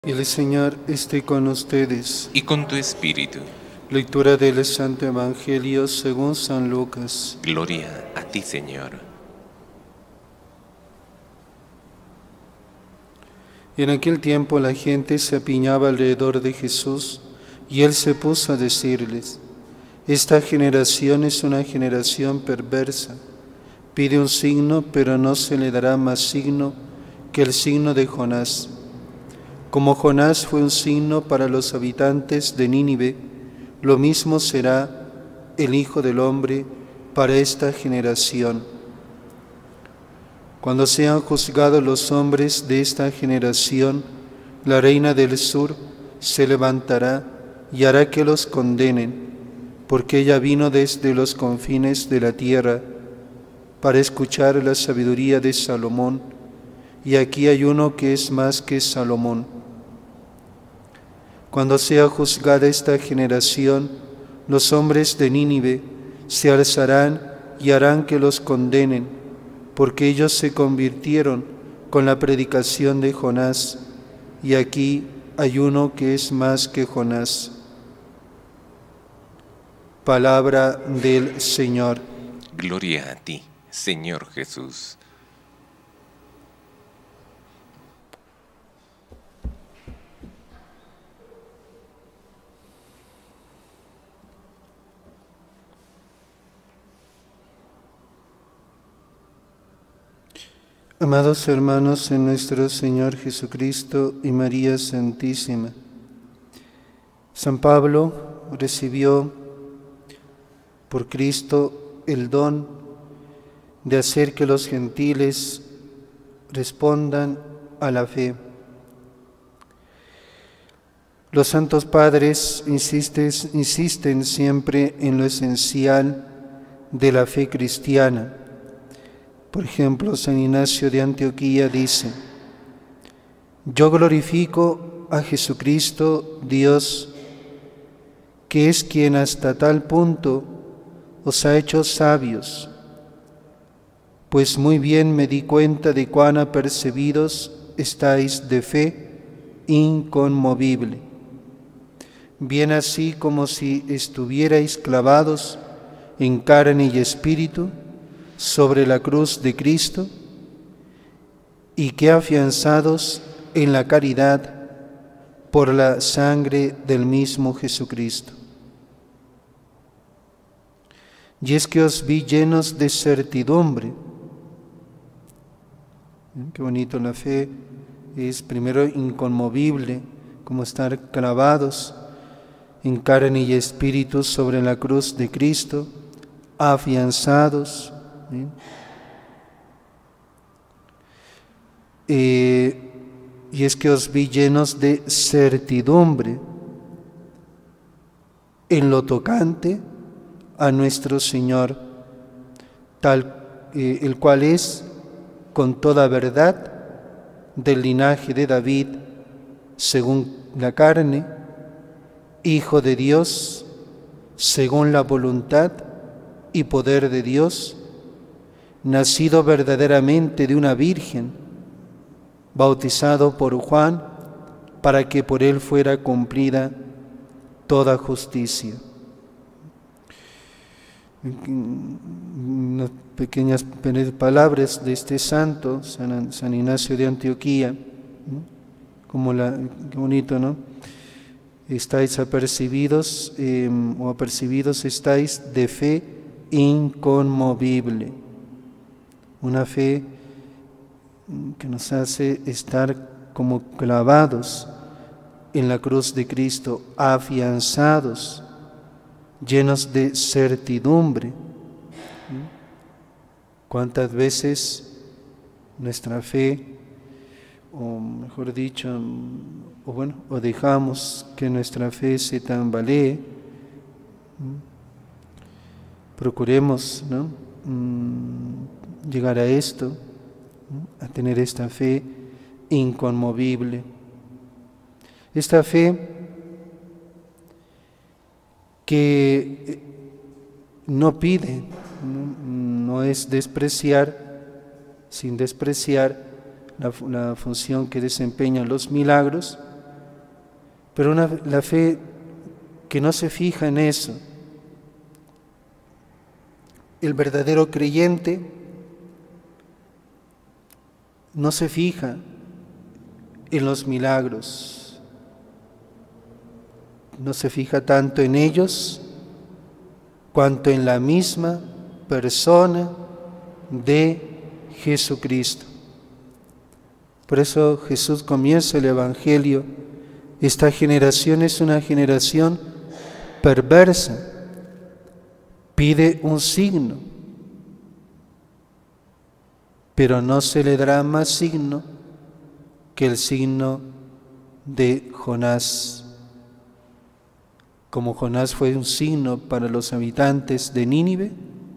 El Señor esté con ustedes. Y con tu espíritu. Lectura del Santo Evangelio según San Lucas. Gloria a ti, Señor. En aquel tiempo la gente se apiñaba alrededor de Jesús y él se puso a decirles: Esta generación es una generación perversa. Pide un signo, pero no se le dará más signo que el signo de Jonás. Como Jonás fue un signo para los habitantes de Nínive, lo mismo será el Hijo del Hombre para esta generación. Cuando sean juzgados los hombres de esta generación, la reina del sur se levantará y hará que los condenen, porque ella vino desde los confines de la tierra para escuchar la sabiduría de Salomón, y aquí hay uno que es más que Salomón. Cuando sea juzgada esta generación, los hombres de Nínive se alzarán y harán que los condenen, porque ellos se convirtieron con la predicación de Jonás, y aquí hay uno que es más que Jonás. Palabra del Señor. Gloria a ti, Señor Jesús. Amados hermanos en nuestro Señor Jesucristo y María Santísima, San Pablo recibió por Cristo el don de hacer que los gentiles respondan a la fe. Los santos padres insisten siempre en lo esencial de la fe cristiana. Por ejemplo, San Ignacio de Antioquía dice: Yo glorifico a Jesucristo, Dios, que es quien hasta tal punto os ha hecho sabios, pues muy bien me di cuenta de cuán apercebidos estáis de fe inconmovible, bien así como si estuvierais clavados en carne y espíritu sobre la cruz de Cristo, y que afianzados en la caridad por la sangre del mismo Jesucristo. Y es que os vi llenos de certidumbre. Qué bonito, la fe es primero inconmovible, como estar clavados en carne y espíritu sobre la cruz de Cristo, afianzados. Y es que os vi llenos de certidumbre en lo tocante a nuestro Señor, el cual es, con toda verdad, del linaje de David, según la carne, Hijo de Dios, según la voluntad y poder de Dios, nacido verdaderamente de una virgen, bautizado por Juan, para que por él fuera cumplida toda justicia. Unas pequeñas palabras de este santo, San Ignacio de Antioquía, qué bonito, ¿no? Estáis apercibidos, o apercibidos estáis de fe inconmovible, una fe que nos hace estar como clavados en la cruz de Cristo, afianzados, llenos de certidumbre. ¿Cuántas veces nuestra fe, o mejor dicho, o dejamos que nuestra fe se tambalee? Procuremos, ¿no?, llegar a esto, a tener esta fe inconmovible. Esta fe que no pide, no es despreciar, sin despreciar la función que desempeñan los milagros, pero la fe que no se fija en eso. El verdadero creyente no se fija en los milagros, no se fija tanto en ellos cuanto en la misma persona de Jesucristo. Por eso Jesús comienza el Evangelio: esta generación es una generación perversa, pide un signo, pero no se le dará más signo que el signo de Jonás. Como Jonás fue un signo para los habitantes de Nínive,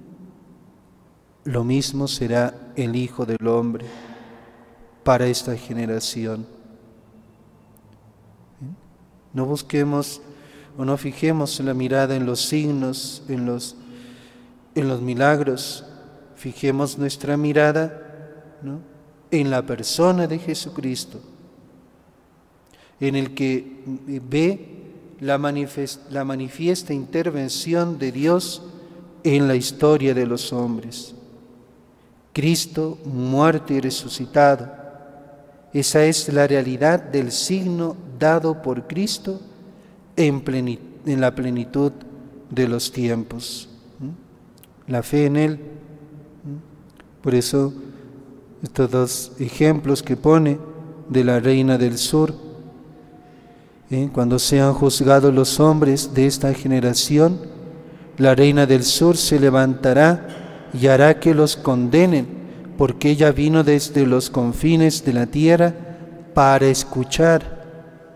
lo mismo será el Hijo del Hombre para esta generación. No busquemos o no fijemos la mirada en los signos, en los milagros. Fijemos nuestra mirada, ¿no?, en la persona de Jesucristo, en el que ve la manifiesta intervención de Dios en la historia de los hombres. Cristo muerto y resucitado. Esa es la realidad del signo dado por Cristo en la plenitud de los tiempos. La fe en Él. Por eso estos dos ejemplos que pone de la reina del sur, cuando sean juzgados los hombres de esta generación, la reina del sur se levantará y hará que los condenen, porque ella vino desde los confines de la tierra para escuchar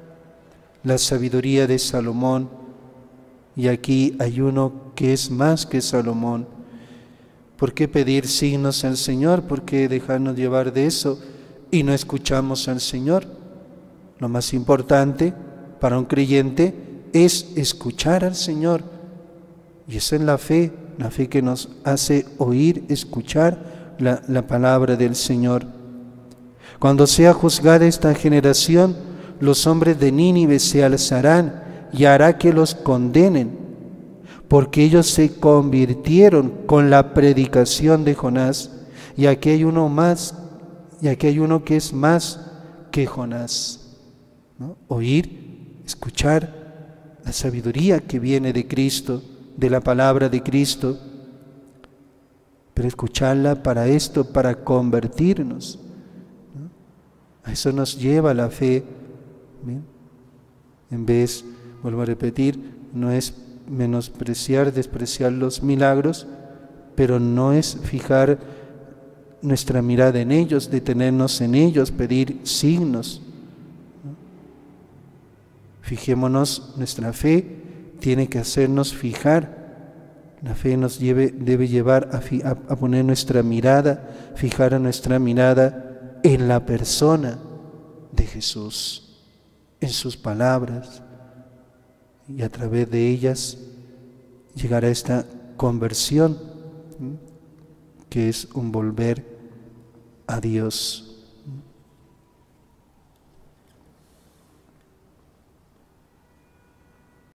la sabiduría de Salomón. Y aquí hay uno que es más que Salomón. ¿Por qué pedir signos al Señor? ¿Por qué dejarnos llevar de eso y no escuchamos al Señor? Lo más importante para un creyente es escuchar al Señor. Y esa es la fe que nos hace oír, escuchar la palabra del Señor. Cuando sea juzgada esta generación, los hombres de Nínive se alzarán y hará que los condenen, porque ellos se convirtieron con la predicación de Jonás. Y aquí hay uno más, y aquí hay uno que es más que Jonás, ¿no? Oír, escuchar la sabiduría que viene de Cristo, de la palabra de Cristo, pero escucharla para esto, para convertirnos, ¿no? A eso nos lleva la fe. ¿Bien? En vez, vuelvo a repetir, no es menospreciar, despreciar los milagros, pero no es fijar nuestra mirada en ellos, detenernos en ellos, pedir signos, ¿no? Fijémonos, nuestra fe tiene que hacernos fijar. La fe nos debe llevar a poner nuestra mirada, fijar nuestra mirada en la persona de Jesús, en sus palabras, y a través de ellas llegar a esta conversión, que es un volver a Dios.